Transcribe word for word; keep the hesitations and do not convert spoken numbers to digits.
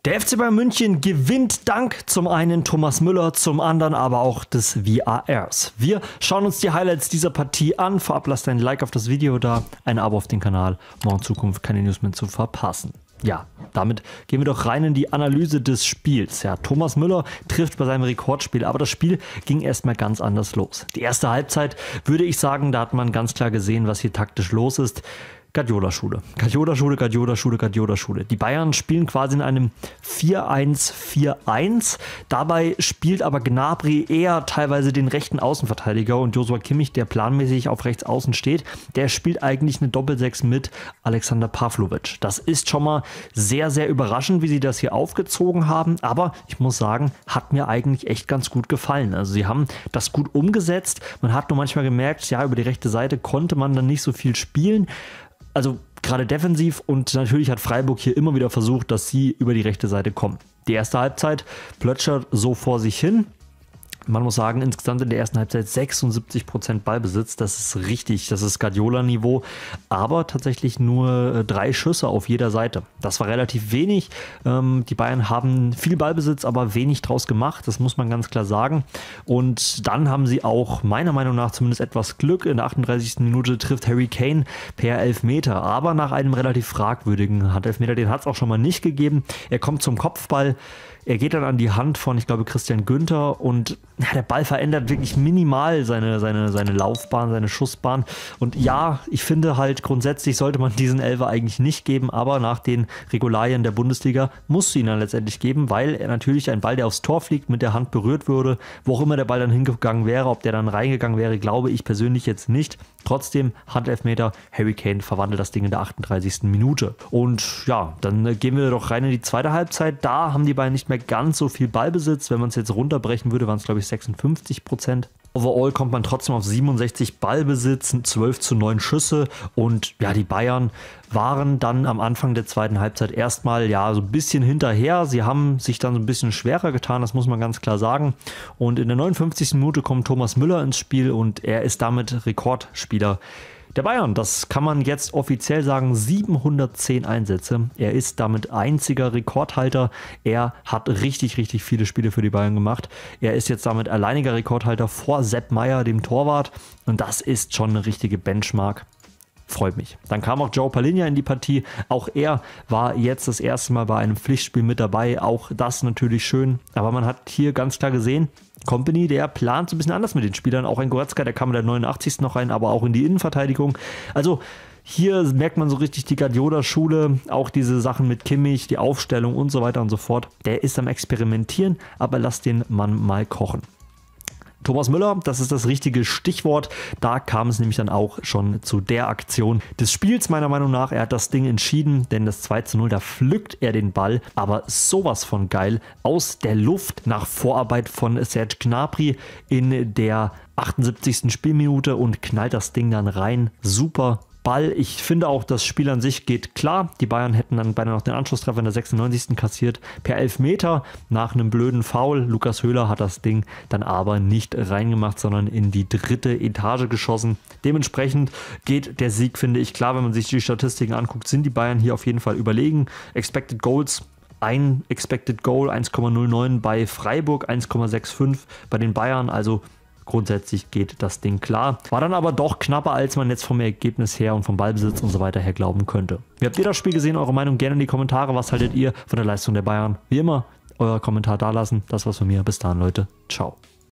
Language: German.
Der F C Bayern München gewinnt dank zum einen Thomas Müller, zum anderen aber auch des V A Rs. Wir schauen uns die Highlights dieser Partie an. Vorab lasst ein Like auf das Video da, ein Abo auf den Kanal, um auch in Zukunft keine News mehr zu verpassen. Ja, damit gehen wir doch rein in die Analyse des Spiels. Ja, Thomas Müller trifft bei seinem Rekordspiel, aber das Spiel ging erstmal ganz anders los. Die erste Halbzeit, würde ich sagen, da hat man ganz klar gesehen, was hier taktisch los ist. Guardiola-Schule. Guardiola-Schule, Guardiola-Schule, Guardiola-Schule. Die Bayern spielen quasi in einem vier eins vier eins. Dabei spielt aber Gnabry eher teilweise den rechten Außenverteidiger und Joshua Kimmich, der planmäßig auf rechts außen steht, der spielt eigentlich eine Doppelsechs mit Alexander Pavlovic. Das ist schon mal sehr, sehr überraschend, wie sie das hier aufgezogen haben, aber ich muss sagen, hat mir eigentlich echt ganz gut gefallen. Also sie haben das gut umgesetzt. Man hat nur manchmal gemerkt, ja, über die rechte Seite konnte man dann nicht so viel spielen. Also gerade defensiv, und natürlich hat Freiburg hier immer wieder versucht, dass sie über die rechte Seite kommen. Die erste Halbzeit plätschert so vor sich hin. Man muss sagen, insgesamt in der ersten Halbzeit sechsundsiebzig Prozent Ballbesitz. Das ist richtig, das ist Guardiola-Niveau. Aber tatsächlich nur drei Schüsse auf jeder Seite. Das war relativ wenig. Ähm, die Bayern haben viel Ballbesitz, aber wenig draus gemacht. Das muss man ganz klar sagen. Und dann haben sie auch meiner Meinung nach zumindest etwas Glück. In der achtunddreißigsten Minute trifft Harry Kane per Elfmeter. Aber nach einem relativ fragwürdigen Handelfmeter. Den hat es auch schon mal nicht gegeben. Er kommt zum Kopfball. Er geht dann an die Hand von, ich glaube, Christian Günther, und ja, der Ball verändert wirklich minimal seine, seine, seine Laufbahn, seine Schussbahn. Und ja, ich finde halt, grundsätzlich sollte man diesen Elfer eigentlich nicht geben, aber nach den Regularien der Bundesliga musst du ihn dann letztendlich geben, weil er natürlich ein Ball, der aufs Tor fliegt, mit der Hand berührt würde. Wo auch immer der Ball dann hingegangen wäre, ob der dann reingegangen wäre, glaube ich persönlich jetzt nicht. Trotzdem, Handelfmeter, Harry Kane verwandelt das Ding in der achtunddreißigsten Minute. Und ja, dann gehen wir doch rein in die zweite Halbzeit. Da haben die Bayern nicht mehr ganz so viel Ballbesitz. Wenn man es jetzt runterbrechen würde, waren es glaube ich sechsundfünfzig Prozent. Overall kommt man trotzdem auf siebenundsechzig Ballbesitz, zwölf zu neun Schüsse, und ja, die Bayern waren dann am Anfang der zweiten Halbzeit erstmal ja so ein bisschen hinterher. Sie haben sich dann so ein bisschen schwerer getan, das muss man ganz klar sagen. Und in der neunundfünfzigsten Minute kommt Thomas Müller ins Spiel und er ist damit Rekordspieler der Bayern. Das kann man jetzt offiziell sagen, siebenhundertzehn Einsätze. Er ist damit einziger Rekordhalter. Er hat richtig, richtig viele Spiele für die Bayern gemacht. Er ist jetzt damit alleiniger Rekordhalter vor Sepp Maier, dem Torwart. Und das ist schon eine richtige Benchmark. Freut mich. Dann kam auch João Palhinha in die Partie. Auch er war jetzt das erste Mal bei einem Pflichtspiel mit dabei. Auch das natürlich schön. Aber man hat hier ganz klar gesehen, Kompany, der plant so ein bisschen anders mit den Spielern. Auch ein Goretzka, der kam in der neunundachtzigsten noch rein, aber auch in die Innenverteidigung. Also hier merkt man so richtig die Guardiola-Schule, auch diese Sachen mit Kimmich, die Aufstellung und so weiter und so fort. Der ist am Experimentieren, aber lasst den Mann mal kochen. Thomas Müller, das ist das richtige Stichwort. Da kam es nämlich dann auch schon zu der Aktion des Spiels, meiner Meinung nach. Er hat das Ding entschieden, denn das zwei zu null, da pflückt er den Ball, aber sowas von geil, aus der Luft nach Vorarbeit von Serge Gnabry in der achtundsiebzigsten Spielminute und knallt das Ding dann rein. Super Ball. Ich finde auch, das Spiel an sich geht klar. Die Bayern hätten dann beinahe noch den Anschlusstreffer in der sechsundneunzigsten kassiert per Elfmeter nach einem blöden Foul. Lukas Höhler hat das Ding dann aber nicht reingemacht, sondern in die dritte Etage geschossen. Dementsprechend geht der Sieg, finde ich, klar. Wenn man sich die Statistiken anguckt, sind die Bayern hier auf jeden Fall überlegen. Expected Goals, ein Expected Goal, eins Komma null neun bei Freiburg, eins Komma fünfundsechzig bei den Bayern, also grundsätzlich geht das Ding klar. War dann aber doch knapper, als man jetzt vom Ergebnis her und vom Ballbesitz und so weiter her glauben könnte. Wie habt ihr das Spiel gesehen? Eure Meinung gerne in die Kommentare. Was haltet ihr von der Leistung der Bayern? Wie immer, euer Kommentar dalassen. Das war's von mir. Bis dann, Leute. Ciao.